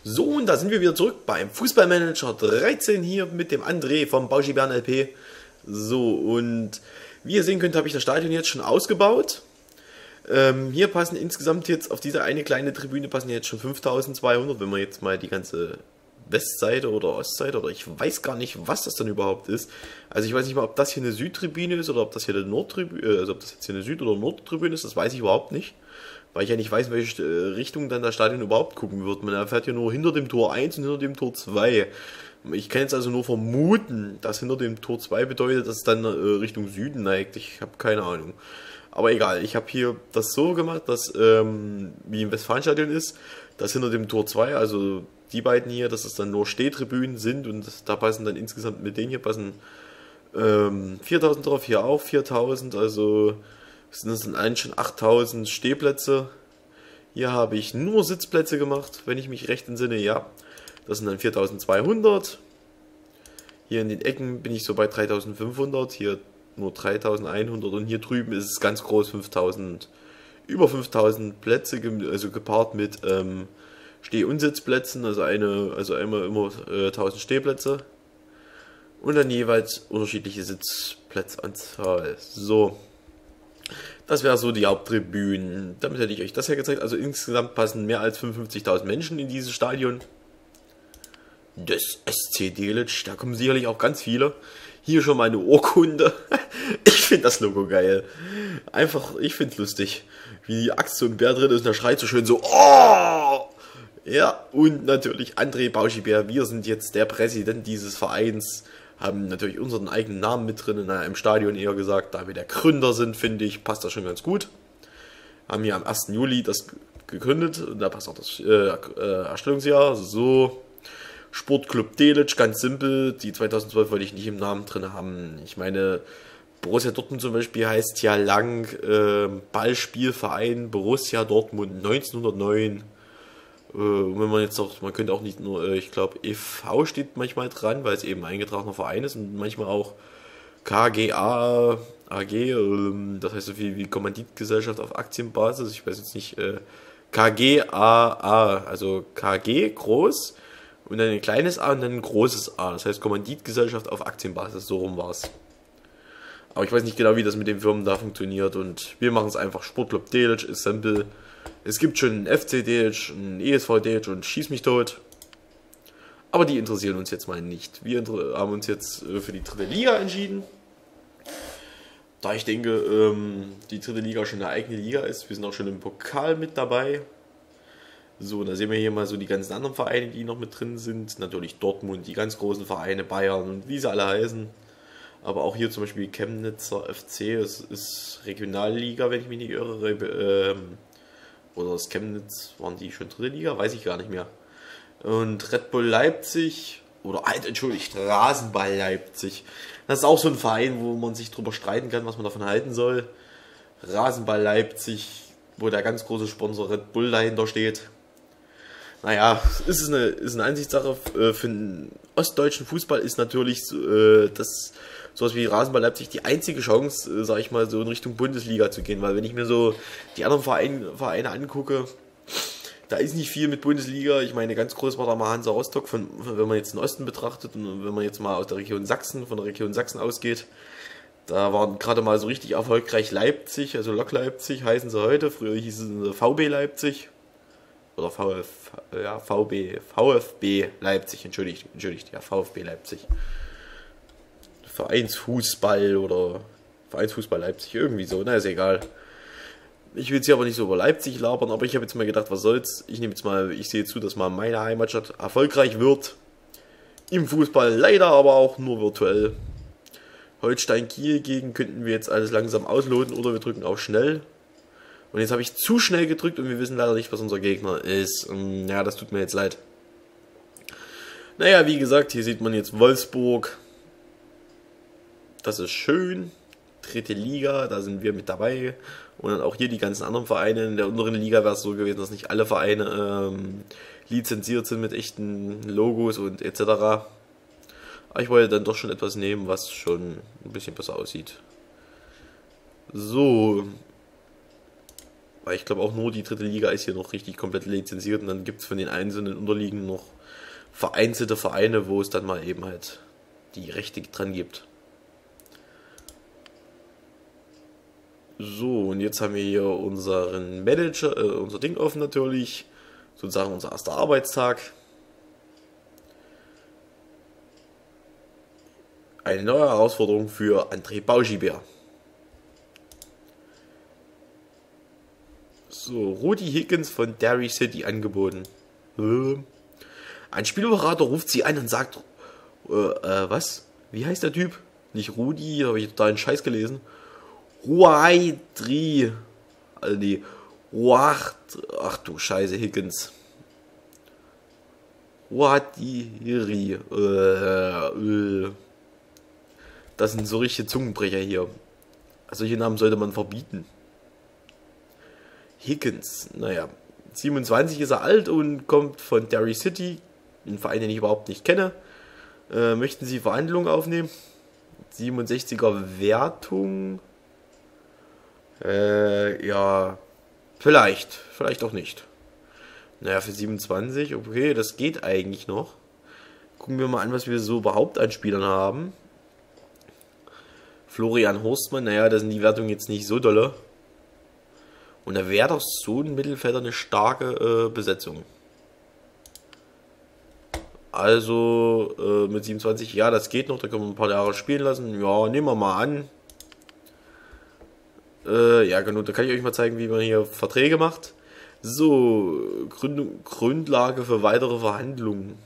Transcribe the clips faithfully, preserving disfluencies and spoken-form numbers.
So, und da sind wir wieder zurück beim Fußballmanager dreizehn hier mit dem André vom Bauschibären L P. So, und wie ihr sehen könnt, habe ich das Stadion jetzt schon ausgebaut. Ähm, hier passen insgesamt jetzt auf diese eine kleine Tribüne passen jetzt schon fünftausendzweihundert, wenn man jetzt mal die ganze Westseite oder Ostseite oder ich weiß gar nicht, was das dann überhaupt ist. Also ich weiß nicht mal, ob das hier eine Südtribüne ist oder ob das hier eine Nordtribüne, also ob das jetzt hier eine Süd- oder Nordtribüne ist, das weiß ich überhaupt nicht. Weil ich ja nicht weiß, in welche Richtung dann das Stadion überhaupt gucken wird. Man erfährt ja nur hinter dem Tor eins und hinter dem Tor zwei. Ich kann jetzt also nur vermuten, dass hinter dem Tor zwei bedeutet, dass es dann äh, Richtung Süden neigt. Ich habe keine Ahnung. Aber egal, ich habe hier das so gemacht, dass, ähm, wie im Westfalenstadion ist, dass hinter dem Tor zwei, also die beiden hier, dass es dann nur Stehtribünen sind und da passen dann insgesamt mit denen hier passen ähm, viertausend drauf, hier auch viertausend, also sind das dann eigentlich schon achttausend Stehplätze. Hier habe ich nur Sitzplätze gemacht, wenn ich mich recht entsinne, ja. Das sind dann viertausendzweihundert. Hier in den Ecken bin ich so bei dreitausendfünfhundert, hier nur dreitausendeinhundert und hier drüben ist es ganz groß, fünftausend, über fünftausend Plätze, also gepaart mit ähm, Steh- und Sitzplätzen, also eine, also einmal immer äh, tausend Stehplätze und dann jeweils unterschiedliche Sitzplatzanzahl. So. Das wäre so die Haupttribünen. Damit hätte ich euch das ja gezeigt. Also insgesamt passen mehr als fünfundfünfzigtausend Menschen in dieses Stadion. Das S C Delitzsch, da kommen sicherlich auch ganz viele. Hier schon mal eine Urkunde. Ich finde das Logo geil. Einfach, ich finde es lustig. Wie die Axt so ein Bär drin ist und der schreit so schön so, oh! Ja, und natürlich André Bauschibär. Wir sind jetzt der Präsident dieses Vereins. Haben natürlich unseren eigenen Namen mit drin, in einem Stadion eher gesagt, da wir der Gründer sind, finde ich, passt das schon ganz gut. Haben hier am ersten Juli das gegründet und da passt auch das äh, äh, Erstellungsjahr. So, Sportclub Delitzsch, ganz simpel, die zweitausendzwölf wollte ich nicht im Namen drin haben. Ich meine, Borussia Dortmund zum Beispiel heißt ja lang äh, Ballspielverein Borussia Dortmund neunzehnhundertneun. Und wenn man jetzt auch, man könnte auch nicht nur, ich glaube, E V steht manchmal dran, weil es eben ein eingetragener Verein ist und manchmal auch K G A, A G, das heißt so viel wie Kommanditgesellschaft auf Aktienbasis, ich weiß jetzt nicht, K G A A, also K G groß und dann ein kleines A und dann ein großes A, das heißt Kommanditgesellschaft auf Aktienbasis, so rum war es. Aber ich weiß nicht genau, wie das mit den Firmen da funktioniert und wir machen es einfach. Sportclub Delitzsch ist simpel. Es gibt schon einen F C Delitzsch, einen E S V Delitzsch und Schieß mich tot. Aber die interessieren uns jetzt mal nicht. Wir haben uns jetzt für die dritte Liga entschieden. Da ich denke, ähm, die dritte Liga schon eine eigene Liga ist. Wir sind auch schon im Pokal mit dabei. So, da sehen wir hier mal so die ganzen anderen Vereine, die noch mit drin sind. Natürlich Dortmund, die ganz großen Vereine, Bayern und wie sie alle heißen. Aber auch hier zum Beispiel Chemnitzer F C, es ist Regionalliga, wenn ich mich nicht irre. Ähm, Oder das Chemnitz, waren die schon dritte Liga? Weiß ich gar nicht mehr. Und Red Bull Leipzig, oder halt, entschuldigt, Rasenball Leipzig. Das ist auch so ein Verein, wo man sich drüber streiten kann, was man davon halten soll. Rasenball Leipzig, wo der ganz große Sponsor Red Bull dahinter steht. Naja, ist eine, ist eine Ansichtssache. Für den ostdeutschen Fußball ist natürlich das sowas wie Rasenball Leipzig die einzige Chance, sage ich mal, so in Richtung Bundesliga zu gehen. Weil wenn ich mir so die anderen Vereine, Vereine angucke, da ist nicht viel mit Bundesliga. Ich meine, ganz groß war da mal Hansa Rostock, von, wenn man jetzt den Osten betrachtet und wenn man jetzt mal aus der Region Sachsen, von der Region Sachsen ausgeht, da waren gerade mal so richtig erfolgreich Leipzig, also Lok Leipzig heißen sie heute. Früher hieß es V B Leipzig. Oder VF, ja, VB, VfB Leipzig, entschuldigt, entschuldigt, ja, VfB Leipzig. Vereinsfußball oder Vereinsfußball Leipzig, irgendwie so, na ist egal. Ich will jetzt hier aber nicht so über Leipzig labern, aber ich habe jetzt mal gedacht, was soll's. Ich nehme jetzt mal, ich sehe zu, dass mal meine Heimatstadt erfolgreich wird. Im Fußball leider aber auch nur virtuell. Holstein Kiel gegen könnten wir jetzt alles langsam ausloten oder wir drücken auf schnell. Und jetzt habe ich zu schnell gedrückt und wir wissen leider nicht, was unser Gegner ist. Ja, das tut mir jetzt leid. Naja, wie gesagt, hier sieht man jetzt Wolfsburg. Das ist schön. Dritte Liga, da sind wir mit dabei. Und dann auch hier die ganzen anderen Vereine. In der unteren Liga wäre es so gewesen, dass nicht alle Vereine ähm, lizenziert sind mit echten Logos und et cetera. Aber ich wollte dann doch schon etwas nehmen, was schon ein bisschen besser aussieht. So. Weil ich glaube auch nur die dritte Liga ist hier noch richtig komplett lizenziert und dann gibt es von den einzelnen Unterligen noch vereinzelte Vereine, wo es dann mal eben halt die Rechte dran gibt. So, und jetzt haben wir hier unseren Manager, äh, unser Ding offen natürlich, sozusagen unser erster Arbeitstag. Eine neue Herausforderung für André Bauschibär. So, Rudi Higgins von Derry City angeboten. Ein Spielberater ruft sie an und sagt, äh, äh, was? Wie heißt der Typ? Nicht Rudi, da habe ich total einen Scheiß gelesen. Ruaidri. Also die Ruach, ach du Scheiße, Higgins. Ruadiri. Äh, äh. Das sind so richtige Zungenbrecher hier. Solche Namen sollte man verbieten. Higgins, naja, siebenundzwanzig ist er alt und kommt von Derry City, einen Verein, den ich überhaupt nicht kenne. Äh, möchten Sie Verhandlungen aufnehmen? siebenundsechziger Wertung. Äh, ja, vielleicht, vielleicht auch nicht. Naja, für siebenundzwanzig, okay, das geht eigentlich noch. Gucken wir mal an, was wir so überhaupt an Spielern haben. Florian Horstmann, naja, da sind die Wertungen jetzt nicht so dolle. Und da wäre doch so ein Mittelfelder eine starke äh, Besetzung. Also äh, mit siebenundzwanzig, ja, das geht noch, da können wir ein paar Jahre spielen lassen. Ja, nehmen wir mal an. Äh, ja, genau, da kann ich euch mal zeigen, wie man hier Verträge macht. So, Gründung, Grundlage für weitere Verhandlungen.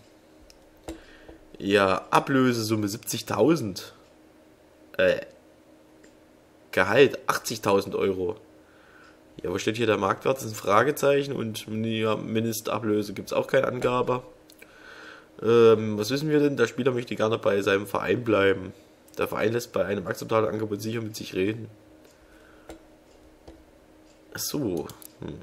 Ja, Ablösesumme siebzigtausend. Äh, Gehalt achtzigtausend Euro. Ja, wo steht hier der Marktwert? Das ist ein Fragezeichen und ja, Mindestablöse gibt es auch keine Angabe. Ähm, was wissen wir denn? Der Spieler möchte gerne bei seinem Verein bleiben. Der Verein lässt bei einem akzeptablen Angebot sicher mit sich reden. Ach so. Hm.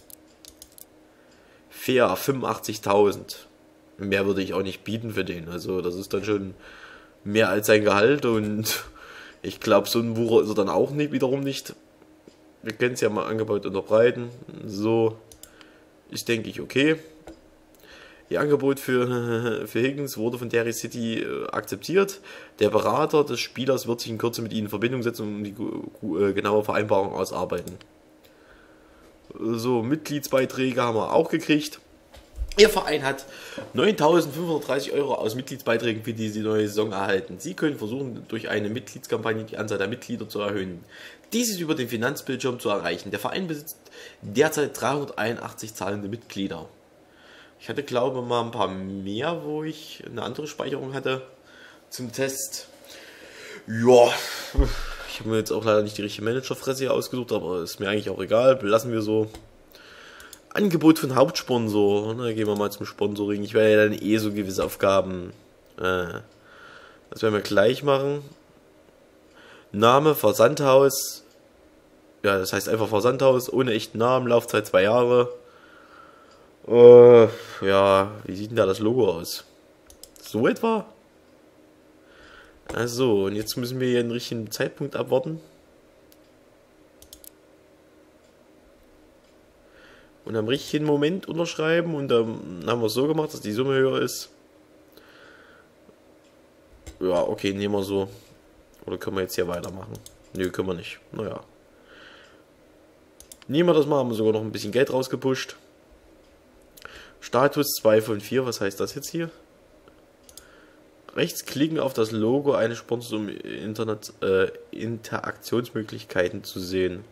Fair, fünfundachtzigtausend. Mehr würde ich auch nicht bieten für den. Also das ist dann schon mehr als sein Gehalt und ich glaube, so ein Wucher ist er dann auch nicht, wiederum nicht. Wir können es ja mal Angebot unterbreiten. So ist, denke ich, okay. Ihr Angebot für, für Higgins wurde von Derry City äh, akzeptiert. Der Berater des Spielers wird sich in Kürze mit Ihnen in Verbindung setzen und die äh, genaue Vereinbarung ausarbeiten. So, Mitgliedsbeiträge haben wir auch gekriegt. Ihr Verein hat neuntausendfünfhundertdreißig Euro aus Mitgliedsbeiträgen für diese neue Saison erhalten. Sie können versuchen, durch eine Mitgliedskampagne die Anzahl der Mitglieder zu erhöhen. Dies ist über den Finanzbildschirm zu erreichen. Der Verein besitzt derzeit dreihunderteinundachtzig zahlende Mitglieder. Ich hatte, glaube ich, mal ein paar mehr, wo ich eine andere Speicherung hatte zum Test. Ja, ich habe mir jetzt auch leider nicht die richtige Managerfresse hier ausgesucht, aber ist mir eigentlich auch egal. Belassen wir so. Angebot von Hauptsponsor. Na, gehen wir mal zum Sponsoring. Ich werde ja dann eh so gewisse Aufgaben. Äh, das werden wir gleich machen. Name, Versandhaus. Ja, das heißt einfach Versandhaus, ohne echten Namen, Laufzeit zwei Jahre. Äh, ja, wie sieht denn da das Logo aus? So etwa? Also, und jetzt müssen wir hier einen richtigen Zeitpunkt abwarten. Und am richtigen Moment unterschreiben und dann haben wir es so gemacht, dass die Summe höher ist. Ja, okay, nehmen wir so. Oder können wir jetzt hier weitermachen? Nö, können wir nicht. Naja. Nehmen wir das mal, haben wir sogar noch ein bisschen Geld rausgepusht. Status zwei von vier, was heißt das jetzt hier? Rechts klicken auf das Logo eines Sponsors, um Internet, äh, Interaktionsmöglichkeiten zu sehen.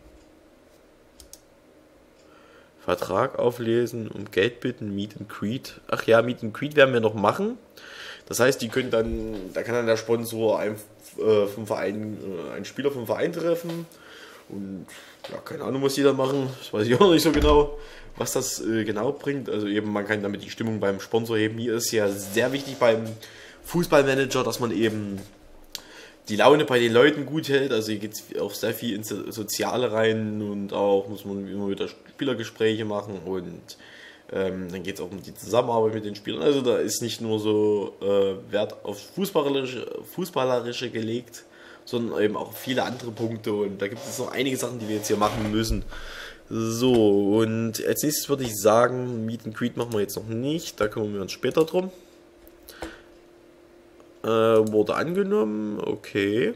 Vertrag auflesen, um Geld bitten, Meet and Greet. Ach ja, Meet and Greet werden wir noch machen. Das heißt, die können dann, da kann dann der Sponsor einen, äh, vom Verein, äh, einen Spieler vom Verein treffen. Und ja, keine Ahnung, was die da machen. Das weiß ich auch noch nicht so genau, was das äh, genau bringt. Also eben, man kann damit die Stimmung beim Sponsor heben. Hier ist ja sehr wichtig beim Fußballmanager, dass man eben die Laune bei den Leuten gut hält. Also hier geht es auch sehr viel ins Soziale rein und auch muss man immer wieder Spielergespräche machen und ähm, dann geht es auch um die Zusammenarbeit mit den Spielern. Also da ist nicht nur so äh, Wert auf Fußballerische, Fußballerische gelegt, sondern eben auch viele andere Punkte und da gibt es noch einige Sachen, die wir jetzt hier machen müssen. So, und als nächstes würde ich sagen, Meet and Greet machen wir jetzt noch nicht, da kümmern wir uns später drum. Äh, wurde angenommen, okay.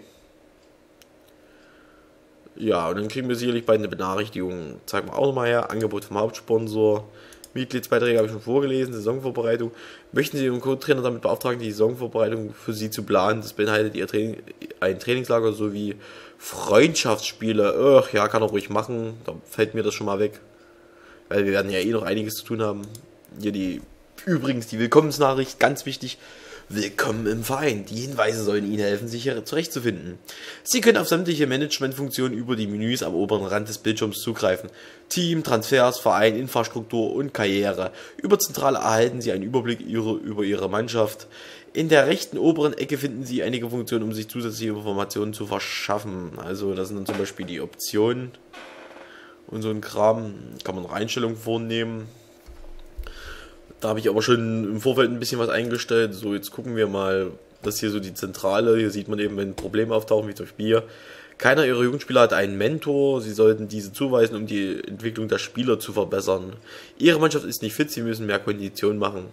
Ja, und dann kriegen wir sicherlich bald eine Benachrichtigung. Zeigen wir auch nochmal her. Angebot vom Hauptsponsor. Mitgliedsbeiträge habe ich schon vorgelesen. Saisonvorbereitung. Möchten Sie Ihren Co-Trainer damit beauftragen, die Saisonvorbereitung für Sie zu planen? Das beinhaltet Ihr Training, ein Trainingslager sowie Freundschaftsspiele. Ach ja, kann er ruhig machen. Da fällt mir das schon mal weg. Weil wir werden ja eh noch einiges zu tun haben. Hier die, übrigens die Willkommensnachricht, ganz wichtig. Willkommen im Verein. Die Hinweise sollen Ihnen helfen, sich hier zurechtzufinden. Sie können auf sämtliche Managementfunktionen über die Menüs am oberen Rand des Bildschirms zugreifen. Team, Transfers, Verein, Infrastruktur und Karriere. Über Zentrale erhalten Sie einen Überblick ihre, über Ihre Mannschaft. In der rechten oberen Ecke finden Sie einige Funktionen, um sich zusätzliche Informationen zu verschaffen. Also das sind dann zum Beispiel die Optionen und so ein Kram. Kann man noch Einstellungen vornehmen. Da habe ich aber schon im Vorfeld ein bisschen was eingestellt. So, jetzt gucken wir mal, das hier so die Zentrale. Hier sieht man eben, wenn Probleme auftauchen, wie zum Beispiel hier. Keiner Ihrer Jugendspieler hat einen Mentor. Sie sollten diese zuweisen, um die Entwicklung der Spieler zu verbessern. Ihre Mannschaft ist nicht fit, Sie müssen mehr Kondition machen.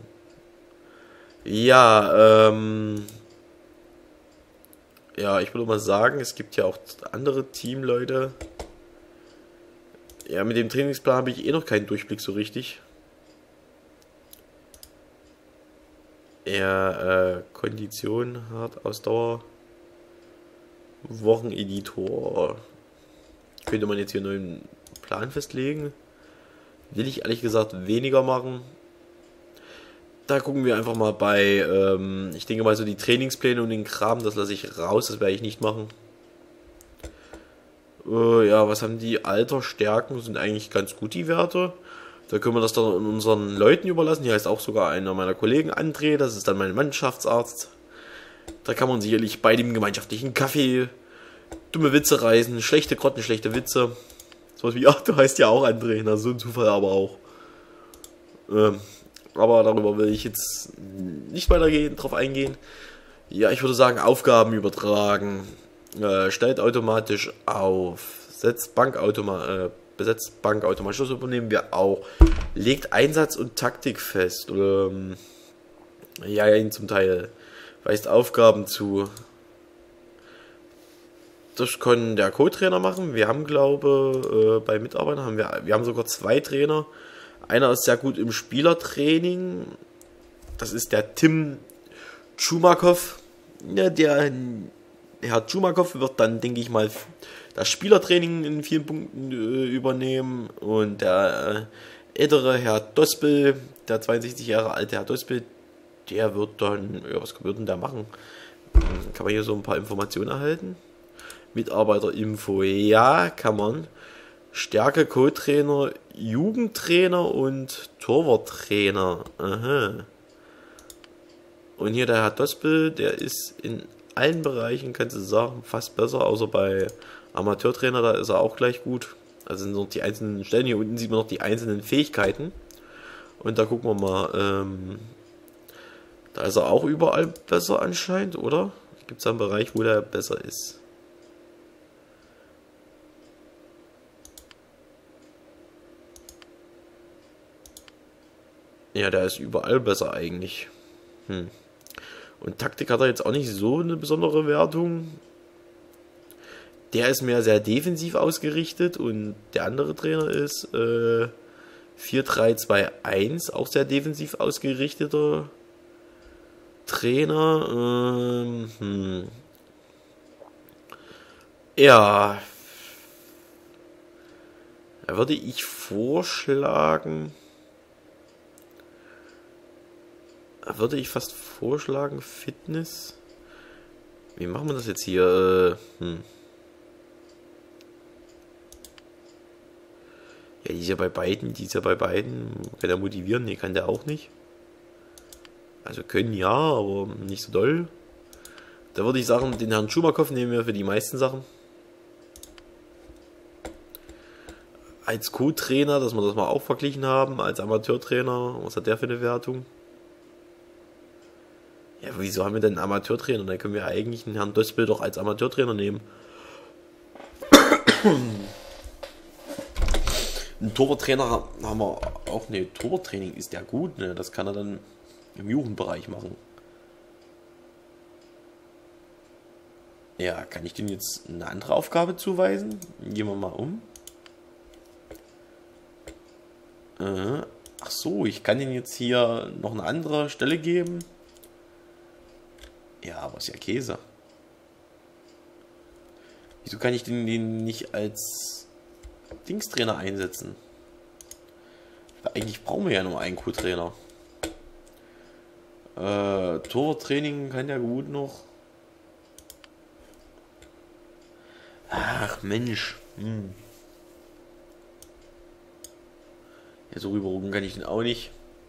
Ja, ähm... ja, ich würde mal sagen, es gibt ja auch andere Teamleute. Ja, mit dem Trainingsplan habe ich eh noch keinen Durchblick so richtig. Ja, äh, Kondition, Hartausdauer, Wocheneditor. Könnte man jetzt hier einen neuen Plan festlegen? Will ich ehrlich gesagt weniger machen. Da gucken wir einfach mal bei, ähm, ich denke mal so die Trainingspläne und den Kram, das lasse ich raus, das werde ich nicht machen. Äh, ja, was haben die? Alter, Stärken sind eigentlich ganz gut, die Werte. Da können wir das dann unseren Leuten überlassen. Hier heißt auch sogar einer meiner Kollegen André, das ist dann mein Mannschaftsarzt. Da kann man sicherlich bei dem gemeinschaftlichen Kaffee dumme Witze reißen, schlechte Grotten, schlechte Witze. Sowas wie, ach, du heißt ja auch André, na so ein Zufall aber auch. Ähm, aber darüber will ich jetzt nicht weitergehen, drauf eingehen. Ja, ich würde sagen, Aufgaben übertragen. Äh, stellt automatisch auf. Setzt Bankautomat, äh, besetzt Bankautomat. Das übernehmen wir auch. Legt Einsatz und Taktik fest. Oder, ähm, ja, ja, zum Teil. Weist Aufgaben zu. Das kann der Co-Trainer machen. Wir haben, glaube äh, bei Mitarbeitern haben wir, wir haben sogar zwei Trainer. Einer ist sehr gut im Spielertraining. Das ist der Tim Tschumakow. Ja, der Herr Tschumakow wird dann, denke ich mal, das Spielertraining in vielen Punkten äh, übernehmen. Und der äh, ältere Herr Dospel, der zweiundsechzig Jahre alte Herr Dospel, der wird dann, ja, was wird denn der machen? Kann man hier so ein paar Informationen erhalten? Mitarbeiterinfo, ja, kann man. Stärke, Co-Trainer, Jugendtrainer und Torwarttrainer. Aha. Und hier der Herr Dospel, der ist in allen Bereichen, kannst du sagen, fast besser, außer bei Amateurtrainer, da ist er auch gleich gut. Also sind noch die einzelnen Stellen, hier unten sieht man noch die einzelnen Fähigkeiten. Und da gucken wir mal, ähm, da ist er auch überall besser anscheinend, oder? Gibt es einen Bereich, wo der besser ist? Ja, der ist überall besser eigentlich. Hm. Und Taktik hat er jetzt auch nicht so eine besondere Wertung. Der ist mehr sehr defensiv ausgerichtet und der andere Trainer ist äh, vier drei zwei eins, auch sehr defensiv ausgerichteter Trainer. Ähm, hm. Ja, da würde ich vorschlagen, da würde ich fast vorschlagen, Fitness. Wie machen wir das jetzt hier? Hm. Ja, die ist ja bei beiden, die ist ja bei beiden. Kann der motivieren? Nee, kann der auch nicht. Also können ja, aber nicht so doll. Da würde ich sagen, den Herrn Schumakow nehmen wir für die meisten Sachen. Als Co-Trainer, dass wir das mal auch verglichen haben, als Amateurtrainer, was hat der für eine Wertung? Ja, wieso haben wir denn einen Amateurtrainer? Dann können wir eigentlich einen Herrn Dospel doch als Amateurtrainer nehmen. Ein Torwarttrainer haben wir auch, ne, Torwarttraining ist ja gut, ne? Das kann er dann im Jugendbereich machen. Ja, kann ich dem jetzt eine andere Aufgabe zuweisen? Gehen wir mal um. Äh, ach so, ich kann ihm jetzt hier noch eine andere Stelle geben. Ja, aber ist ja Käse. Wieso kann ich den, den nicht als Dingstrainer einsetzen? Weil eigentlich brauchen wir ja nur einen Co-Trainer. Äh, Torwarttraining kann ja gut noch. Ach Mensch. Hm. Ja, so rüberrucken kann ich den auch nicht.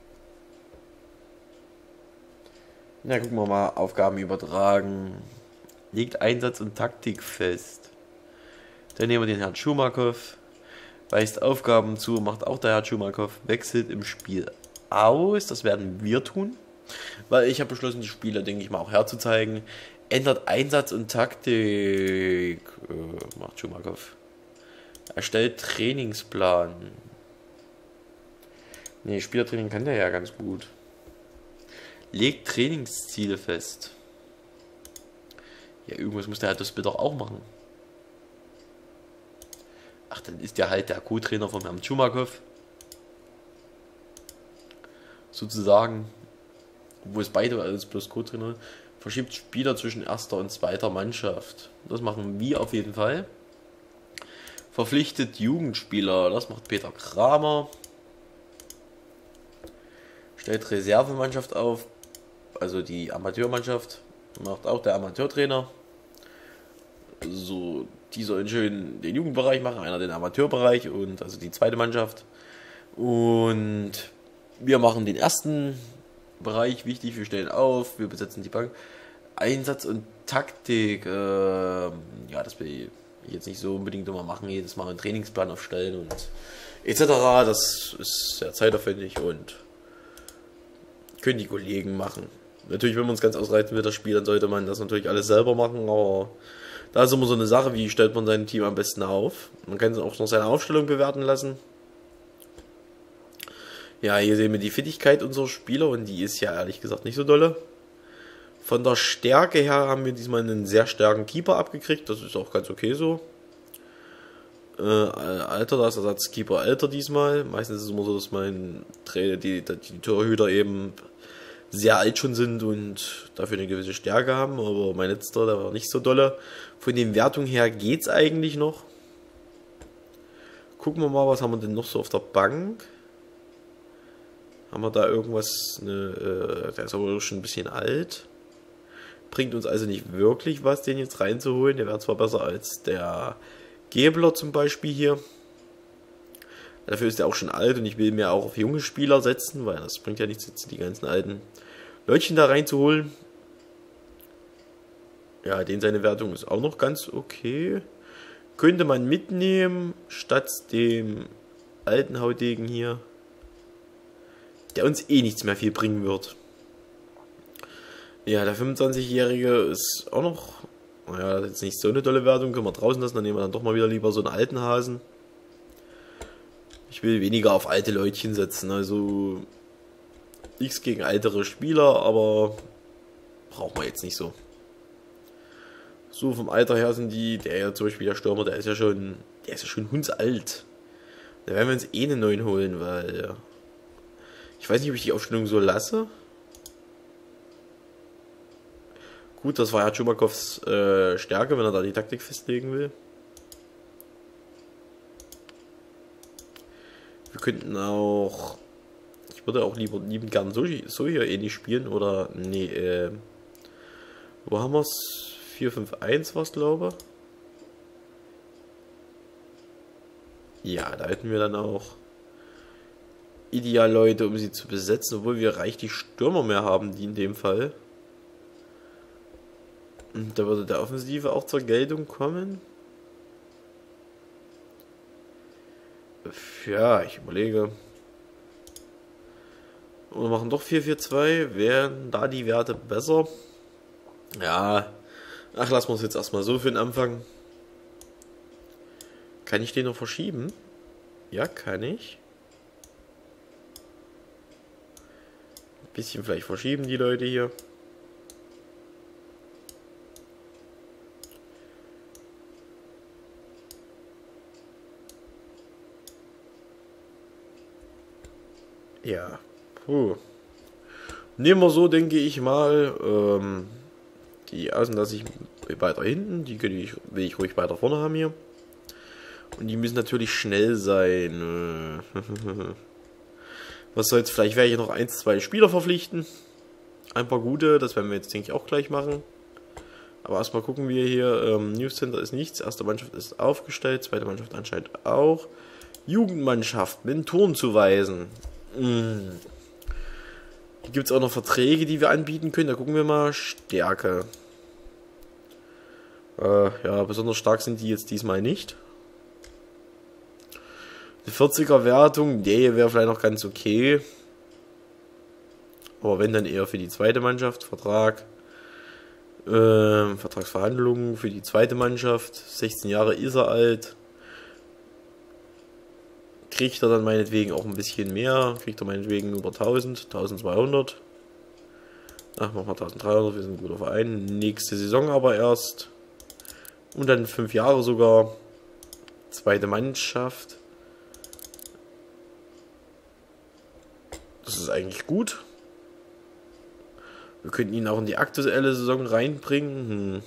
Na, gucken wir mal. Aufgaben übertragen. Legt Einsatz und Taktik fest. Dann nehmen wir den Herrn Schumacher. Weist Aufgaben zu, macht auch der Herr Schumacher. Wechselt im Spiel aus. Das werden wir tun. Weil ich habe beschlossen, die Spieler, denke ich mal, auch herzuzeigen. Ändert Einsatz und Taktik. Äh, macht Schumacher. Erstellt Trainingsplan. Ne, Spielertraining kann der ja ganz gut. Legt Trainingsziele fest. Ja, irgendwas muss der halt das bitte auch machen. Ach, dann ist der halt der Co-Trainer von Herrn Schumacher. Sozusagen. Wo es beide als bloß Co-Trainer. Verschiebt Spieler zwischen erster und zweiter Mannschaft. Das machen wir auf jeden Fall. Verpflichtet Jugendspieler. Das macht Peter Kramer. Stellt Reservemannschaft auf. Also die Amateurmannschaft. Macht auch der Amateurtrainer. So, die sollen schön den Jugendbereich machen, einer den Amateurbereich und also die zweite Mannschaft. Und wir machen den ersten Bereich wichtig, wir stellen auf, wir besetzen die Bank. Einsatz und Taktik, äh, ja, das will ich jetzt nicht so unbedingt immer machen, jedes Mal einen Trainingsplan aufstellen und et cetera. Das ist sehr zeitaufwendig und können die Kollegen machen. Natürlich, wenn man es ganz ausreizen will, das Spiel, dann sollte man das natürlich alles selber machen, aber da ist immer so eine Sache, wie stellt man sein Team am besten auf. Man kann auch noch seine Aufstellung bewerten lassen. Ja, hier sehen wir die Fittigkeit unserer Spieler und die ist ja ehrlich gesagt nicht so dolle. Von der Stärke her haben wir diesmal einen sehr starken Keeper abgekriegt, das ist auch ganz okay so. Äh, Alter, da ist Ersatzkeeper älter diesmal. Meistens ist es immer so, dass mein Trainer, die, die, die Torhüter eben sehr alt schon sind und dafür eine gewisse Stärke haben, aber mein letzter, der war nicht so dolle. Von den Wertungen her geht's eigentlich noch. Gucken wir mal, was haben wir denn noch so auf der Bank? Haben wir da irgendwas, eine, äh, der ist aber schon ein bisschen alt. Bringt uns also nicht wirklich was, den jetzt reinzuholen. Der wäre zwar besser als der Gebler zum Beispiel hier. Dafür ist er auch schon alt und ich will mir auch auf junge Spieler setzen, weil das bringt ja nichts, jetzt die ganzen alten Leutchen da reinzuholen. Ja, den seine Wertung ist auch noch ganz okay. Könnte man mitnehmen, statt dem alten Haudegen hier, der uns eh nichts mehr viel bringen wird. Ja, der fünfundzwanzigjährige ist auch noch, naja, das ist jetzt nicht so eine tolle Wertung, können wir draußen lassen, dann nehmen wir dann doch mal wieder lieber so einen alten Hasen. Ich will weniger auf alte Leutchen setzen, also nichts gegen ältere Spieler, aber brauchen wir jetzt nicht so. So vom Alter her sind die, der ja zum Beispiel der Stürmer, der ist ja schon, der ist ja schon hundsalt. Da werden wir uns eh einen neuen holen, weil ja, ich weiß nicht, ob ich die Aufstellung so lasse. Gut, das war ja Schumakovs äh, Stärke, wenn er da die Taktik festlegen will. Wir könnten auch, ich würde auch lieber liebend gern so, so hier ähnlich spielen, oder, nee, äh, wo haben wir es? vier fünf eins war es, glaube ich. Ja, da hätten wir dann auch ideal Leute, um sie zu besetzen, obwohl wir reichlich Stürmer mehr haben, die in dem Fall. Und da würde der Offensive auch zur Geltung kommen. Ja, ich überlege. Und wir machen doch vier vier zwei. Wären da die Werte besser? Ja. Ach, lassen wir es jetzt erstmal so für den Anfang. Kann ich den noch verschieben? Ja, kann ich. Ein bisschen vielleicht verschieben die Leute hier. Ja, puh. Nehmen wir so, denke ich mal, ähm, die Außen lasse ich weiter hinten, die will ich, will ich ruhig weiter vorne haben hier. Und die müssen natürlich schnell sein. Was soll's, vielleicht werde ich noch ein, zwei Spieler verpflichten. Ein paar gute, das werden wir jetzt, denke ich, auch gleich machen. Aber erstmal gucken wir hier, ähm, News Center ist nichts, erste Mannschaft ist aufgestellt, zweite Mannschaft anscheinend auch. Jugendmannschaft, Mentoren zuweisen. Hm. Hier gibt es auch noch Verträge, die wir anbieten können. Da gucken wir mal. Stärke. Äh, ja, besonders stark sind die jetzt diesmal nicht. Die vierziger Wertung, der wäre vielleicht noch ganz okay. Aber wenn, dann eher für die zweite Mannschaft. Vertrag. Äh, Vertragsverhandlungen für die zweite Mannschaft. sechzehn Jahre ist er alt. Kriegt er dann meinetwegen auch ein bisschen mehr. Kriegt er meinetwegen über tausend, tausendzweihundert. Ach, machen wir tausenddreihundert, wir sind ein guter Verein. Nächste Saison aber erst. Und dann fünf Jahre sogar. Zweite Mannschaft. Das ist eigentlich gut. Wir könnten ihn auch in die aktuelle Saison reinbringen. Hm.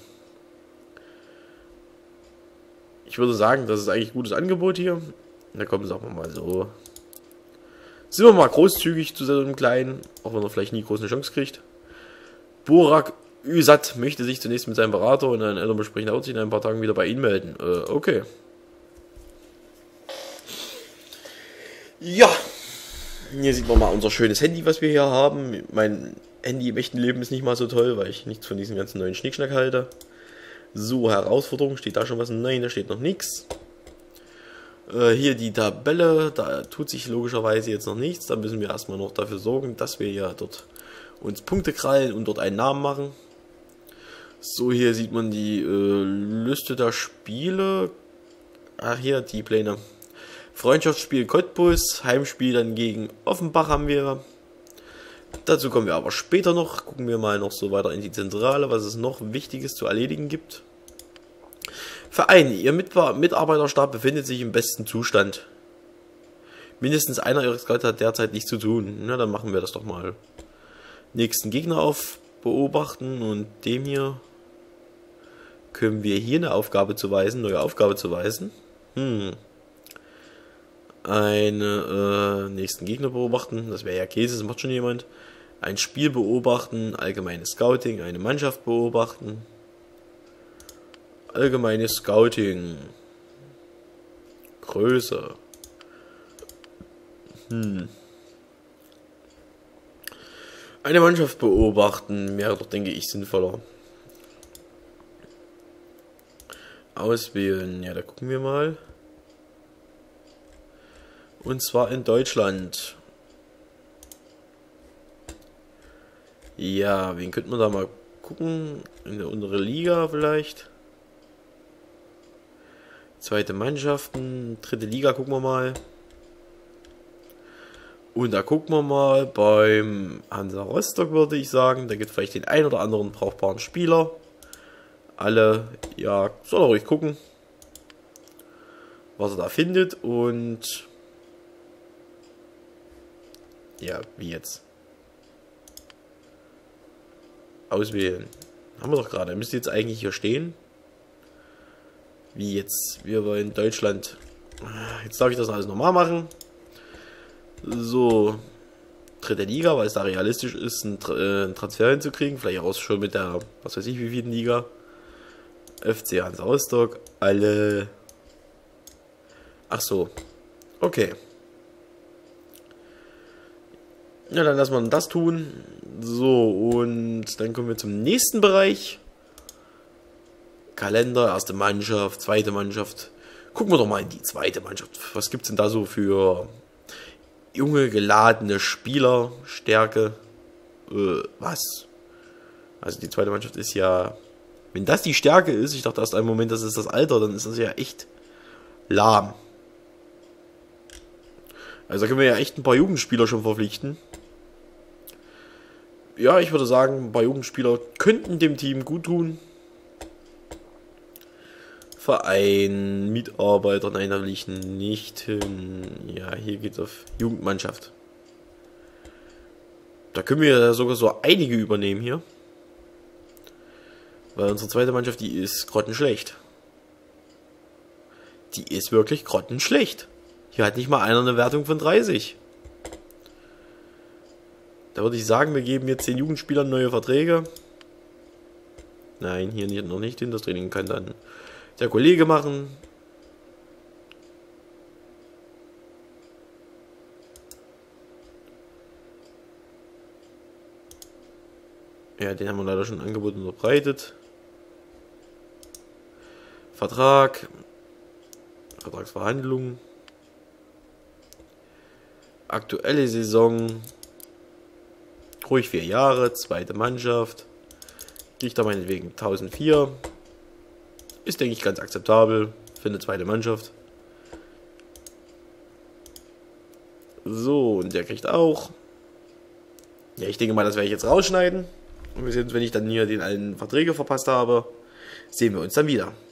Ich würde sagen, das ist eigentlich ein gutes Angebot hier. Da kommen, sagen wir mal so. Sind wir mal großzügig zu so einem Kleinen, auch wenn er vielleicht nie groß eine Chance kriegt. Burak Üsat möchte sich zunächst mit seinem Berater und einem Elternbesprechen sich in ein paar Tagen wieder bei Ihnen melden. Äh, okay. Ja. Hier sieht man mal unser schönes Handy, was wir hier haben. Mein Handy im echten Leben ist nicht mal so toll, weil ich nichts von diesem ganzen neuen Schnickschnack halte. So, Herausforderung, steht da schon was? Nein, da steht noch nichts. Äh, hier die Tabelle, da tut sich logischerweise jetzt noch nichts. Da müssen wir erstmal noch dafür sorgen, dass wir ja dort uns Punkte krallen und dort einen Namen machen. So, hier sieht man die äh, Liste der Spiele. Ach, hier die Pläne. Freundschaftsspiel Cottbus, Heimspiel dann gegen Offenbach haben wir. Dazu kommen wir aber später noch. Gucken wir mal noch so weiter in die Zentrale, was es noch Wichtiges zu erledigen gibt. Verein, Ihr Mitarbeiterstab befindet sich im besten Zustand. Mindestens einer Ihrer Scouts hat derzeit nichts zu tun. Na, dann machen wir das doch mal. Nächsten Gegner auf beobachten und dem hier können wir hier eine Aufgabe zuweisen, neue Aufgabe zuweisen. Hm. Eine äh, nächsten Gegner beobachten, das wäre ja Käse, das macht schon jemand. Ein Spiel beobachten, allgemeines Scouting, eine Mannschaft beobachten. Allgemeines Scouting. Größe. Hm. Eine Mannschaft beobachten wäre doch, denke ich, sinnvoller. Auswählen, ja, da gucken wir mal. Und zwar in Deutschland. Ja, wen könnte man da mal gucken? In der unteren Liga vielleicht. Zweite Mannschaften, dritte Liga gucken wir mal. Und da gucken wir mal beim Hansa Rostock, würde ich sagen. Da gibt es vielleicht den ein oder anderen brauchbaren Spieler. Alle, ja, soll er ruhig gucken, was er da findet. Und ja, wie jetzt? Auswählen. Haben wir doch gerade. Müsste jetzt eigentlich hier stehen. Wie jetzt? Wir wollen Deutschland. Jetzt darf ich das alles nochmal machen. So. Dritte Liga, weil es da realistisch ist, einen, äh, einen Transfer hinzukriegen. Vielleicht auch schon mit der, was weiß ich, wie vielen Liga. F C Hansa Rostock. Alle. Ach so. Okay. Ja, dann lassen wir das tun. So, und dann kommen wir zum nächsten Bereich. Kalender, erste Mannschaft, zweite Mannschaft. Gucken wir doch mal in die zweite Mannschaft. Was gibt es denn da so für junge, geladene Spieler? Stärke? Äh, was? Also die zweite Mannschaft ist ja... Wenn das die Stärke ist, ich dachte erst einen Moment, das ist das Alter, dann ist das ja echt lahm. Also da können wir ja echt ein paar Jugendspieler schon verpflichten. Ja, ich würde sagen, ein paar Jugendspieler könnten dem Team gut tun. Verein, Mitarbeiter, nein, da will ich nicht hin. Ja, hier geht es auf Jugendmannschaft. Da können wir ja sogar so einige übernehmen hier. Weil unsere zweite Mannschaft, die ist grottenschlecht. Die ist wirklich grottenschlecht. Hier hat nicht mal einer eine Wertung von dreißig. Da würde ich sagen, wir geben jetzt den Jugendspielern neue Verträge. Nein, hier noch nicht hin. Das Training kann dann der Kollege machen. Ja, den haben wir leider schon angeboten und unterbreitet. Vertrag. Vertragsverhandlungen. Aktuelle Saison. Ruhig vier Jahre, zweite Mannschaft. Liegt da meinetwegen tausendvier. Ist, denke ich, ganz akzeptabel für eine zweite Mannschaft. So, und der kriegt auch. Ja, ich denke mal, das werde ich jetzt rausschneiden. Und wir sehen uns, wenn ich dann hier den alten Verträge verpasst habe, sehen wir uns dann wieder.